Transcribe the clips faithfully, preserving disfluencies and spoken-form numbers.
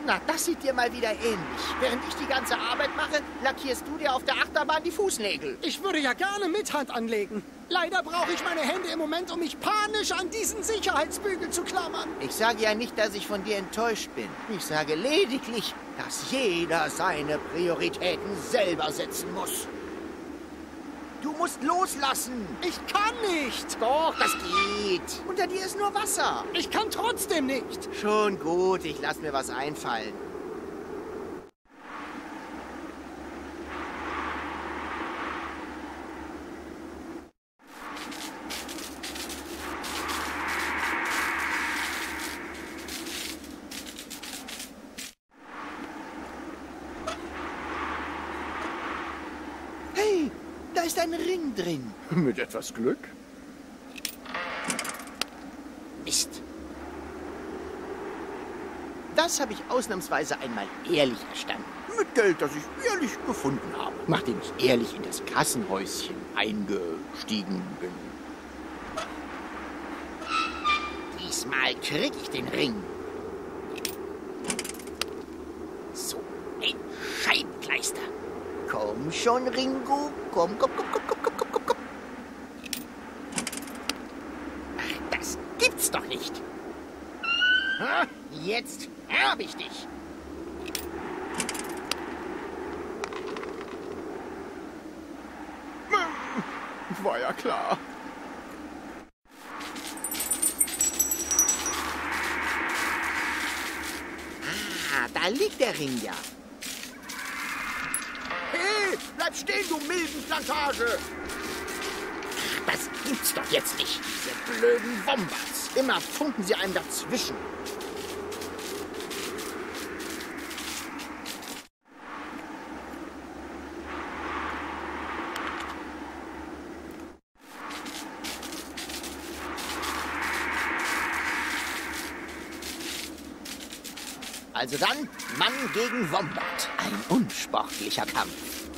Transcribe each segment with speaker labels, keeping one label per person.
Speaker 1: Na, das sieht dir mal wieder ähnlich. Während ich die ganze Arbeit mache, lackierst du dir auf der Achterbahn die Fußnägel.
Speaker 2: Ich würde ja gerne mit Hand anlegen. Leider brauche ich meine Hände im Moment, um mich panisch an diesen Sicherheitsbügel zu klammern.
Speaker 1: Ich sage ja nicht, dass ich von dir enttäuscht bin. Ich sage lediglich, dass jeder seine Prioritäten selber setzen muss. Du musst loslassen.
Speaker 2: Ich kann nicht.
Speaker 1: Doch, das geht. Unter dir ist nur Wasser.
Speaker 2: Ich kann trotzdem nicht.
Speaker 1: Schon gut, ich lass mir was einfallen. Hey, da ist ein Ring drin.
Speaker 3: Mit etwas Glück?
Speaker 1: Mist. Das habe ich ausnahmsweise einmal ehrlich erstanden. Mit Geld, das ich ehrlich gefunden habe. Nachdem ich ehrlich in das Kassenhäuschen eingestiegen bin. Diesmal krieg ich den Ring. So, ein Scheibenkleister. Komm schon, Ringo. Komm, komm, komm, komm, komm, komm, komm, komm, komm. Ach, das gibt's doch nicht. Ha, jetzt hab ich dich.
Speaker 3: War ja klar.
Speaker 1: Ah, da liegt der Ring ja. Hey, bleib stehen, du Milbenplantage! Das gibt's doch jetzt nicht. Diese blöden Wombats. Immer funken sie einem dazwischen. Also dann, Mann gegen Wombat. Ein unsportlicher Kampf.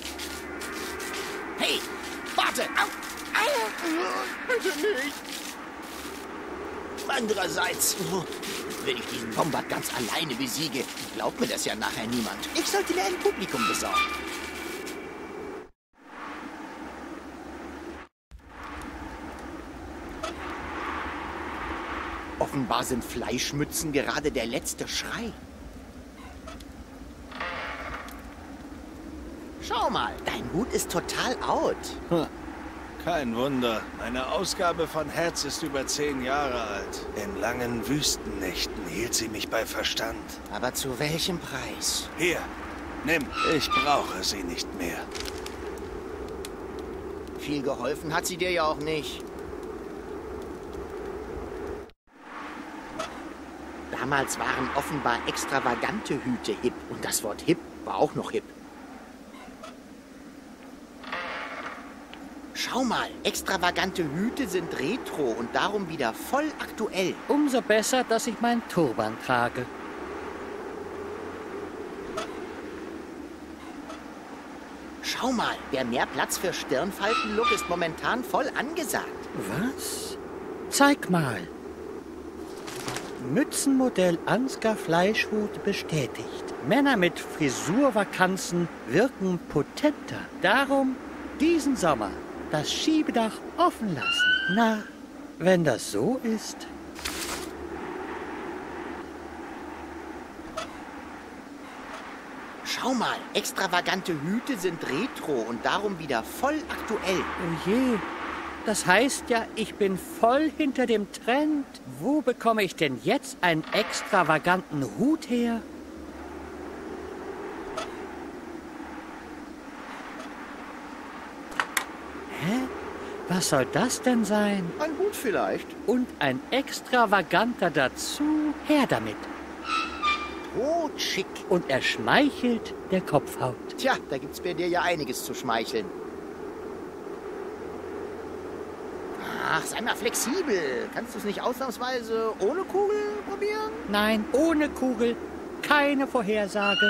Speaker 1: Hey, warte! Au! Au! Bitte nicht! Andererseits, wenn ich diesen Wombat ganz alleine besiege, glaubt mir das ja nachher niemand. Ich sollte mir ein Publikum besorgen. Offenbar sind Fleischmützen gerade der letzte Schrei. Schau mal, dein Hut ist total out.
Speaker 4: Hm. Kein Wunder. Meine Ausgabe von Herz ist über zehn Jahre alt. In langen Wüstennächten hielt sie mich bei Verstand.
Speaker 1: Aber zu welchem Preis?
Speaker 4: Hier, nimm. Ich brauche sie nicht mehr.
Speaker 1: Viel geholfen hat sie dir ja auch nicht. Damals waren offenbar extravagante Hüte hip. Und das Wort hip war auch noch hip. Schau mal, extravagante Hüte sind retro und darum wieder voll aktuell.
Speaker 5: Umso besser, dass ich meinen Turban trage.
Speaker 1: Schau mal, der mehr Platz für Stirnfalten-Look ist momentan voll angesagt.
Speaker 5: Was? Zeig mal. Mützenmodell Ansgar Fleischhut bestätigt. Männer mit Frisurvakanzen wirken potenter. Darum diesen Sommer das Schiebedach offen lassen. Na, wenn das so ist.
Speaker 1: Schau mal, extravagante Hüte sind retro und darum wieder voll aktuell.
Speaker 5: Oh je, das heißt ja, ich bin voll hinter dem Trend. Wo bekomme ich denn jetzt einen extravaganten Hut her? Hä? Was soll das denn sein?
Speaker 1: Ein Hut vielleicht.
Speaker 5: Und ein extravaganter dazu? Her damit.
Speaker 1: Totschick.
Speaker 5: Und er schmeichelt der Kopfhaut.
Speaker 1: Tja, da gibt's bei dir ja einiges zu schmeicheln. Ach, sei mal flexibel. Kannst du es nicht ausnahmsweise ohne Kugel probieren?
Speaker 5: Nein, ohne Kugel. Keine Vorhersage.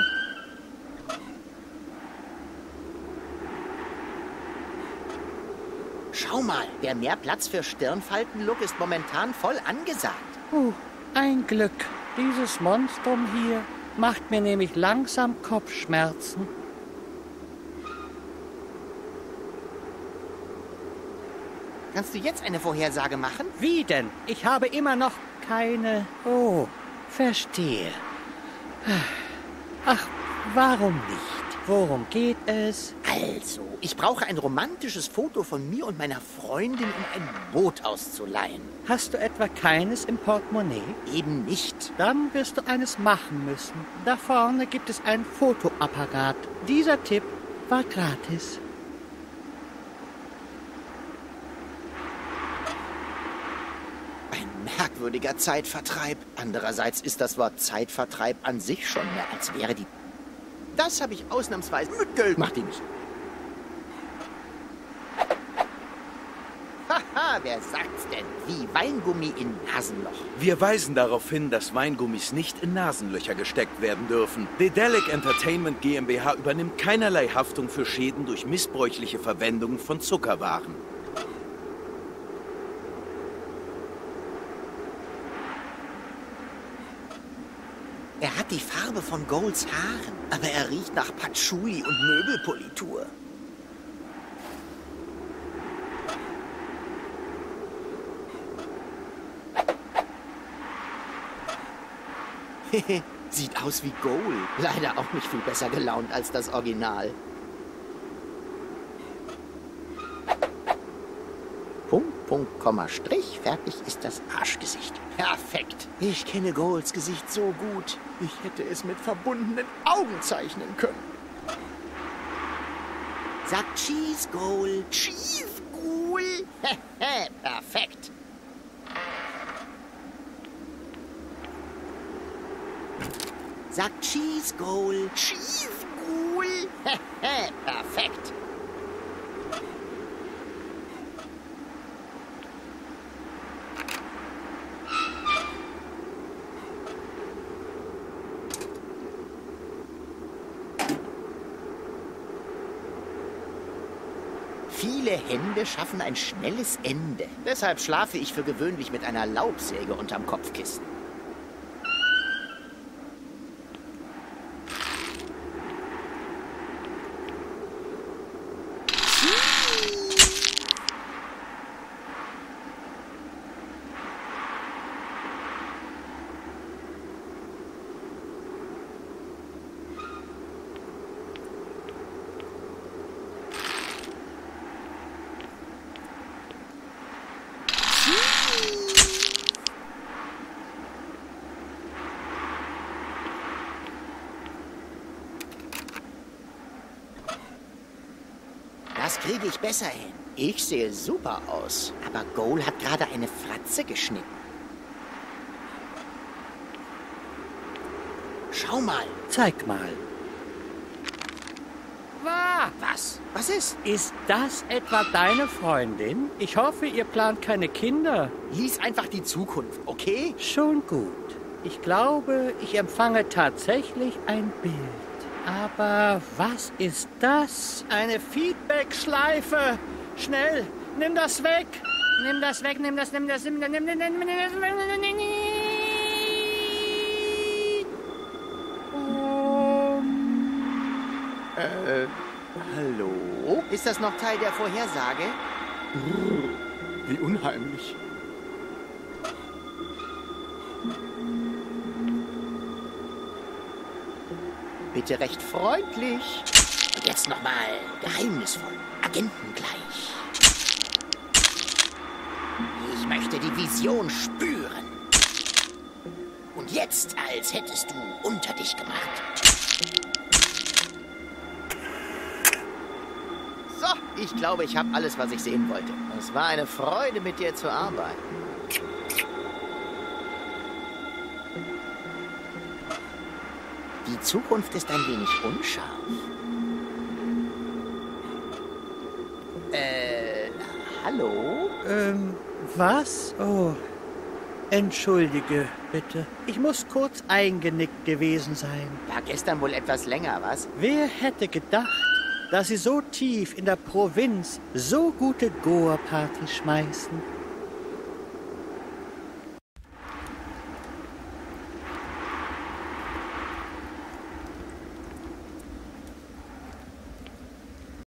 Speaker 1: Schau mal, der mehr Platz für Stirnfalten-Look ist momentan voll angesagt.
Speaker 5: Uh, ein Glück. Dieses Monstrum hier macht mir nämlich langsam Kopfschmerzen.
Speaker 1: Kannst du jetzt eine Vorhersage machen?
Speaker 5: Wie denn? Ich habe immer noch keine... Oh, verstehe. Ach, warum nicht? Worum geht es?
Speaker 1: Also, ich brauche ein romantisches Foto von mir und meiner Freundin, um ein Boot auszuleihen.
Speaker 5: Hast du etwa keines im Portemonnaie?
Speaker 1: Eben nicht.
Speaker 5: Dann wirst du eines machen müssen. Da vorne gibt es einen Fotoapparat. Dieser Tipp war gratis.
Speaker 1: Ein merkwürdiger Zeitvertreib. Andererseits ist das Wort Zeitvertreib an sich schon mehr, als wäre die... Das habe ich ausnahmsweise mit Geld. Mach die nicht. Haha, wer sagt's denn? Wie Weingummi in Nasenloch.
Speaker 6: Wir weisen darauf hin, dass Weingummis nicht in Nasenlöcher gesteckt werden dürfen. Dedelic Entertainment GmbH übernimmt keinerlei Haftung für Schäden durch missbräuchliche Verwendung von Zuckerwaren.
Speaker 1: Er hat die Farbe von Golds Haaren, aber er riecht nach Patchouli und Möbelpolitur. Sieht aus wie Gold. Leider auch nicht viel besser gelaunt als das Original. Punkt, Punkt, Komma, Strich. Fertig ist das Arschgesicht. Perfekt. Ich kenne Golds Gesicht so gut. Ich hätte es mit verbundenen Augen zeichnen können. Sagt Cheese Gold. Cheese Gold. Perfekt. Sagt Cheese Gold. Cheese Gold. Perfekt. Viele Hände schaffen ein schnelles Ende. Deshalb schlafe ich für gewöhnlich mit einer Laubsäge unterm Kopfkissen. Das kriege ich besser hin. Ich sehe super aus. Aber Goal hat gerade eine Fratze geschnitten. Schau mal.
Speaker 5: Zeig mal.
Speaker 1: Was? Was ist?
Speaker 5: Ist das etwa deine Freundin? Ich hoffe, ihr plant keine Kinder.
Speaker 1: Lies einfach die Zukunft, okay?
Speaker 5: Schon gut. Ich glaube, ich empfange tatsächlich ein Bild. Aber was ist das? Eine Feedback-Schleife. Schnell, nimm das weg. Nimm das weg, nimm das, nimm das, nimm das, nimm das, nimm das, nimm das, nimm das.
Speaker 1: Äh, hallo? Ist das noch Teil der Vorhersage?
Speaker 3: Wie unheimlich.
Speaker 1: Bitte recht freundlich. Und jetzt nochmal geheimnisvoll, agentengleich. Ich möchte die Vision spüren. Und jetzt, als hättest du unter dich gemacht. So, ich glaube, ich habe alles, was ich sehen wollte. Es war eine Freude, mit dir zu arbeiten. Die Zukunft ist ein wenig unscharf. Äh, hallo?
Speaker 5: Ähm, was? Oh, entschuldige, bitte. Ich muss kurz eingenickt gewesen sein.
Speaker 1: War gestern wohl etwas länger, was?
Speaker 5: Wer hätte gedacht, dass sie so tief in der Provinz so gute Goa-Partys schmeißen?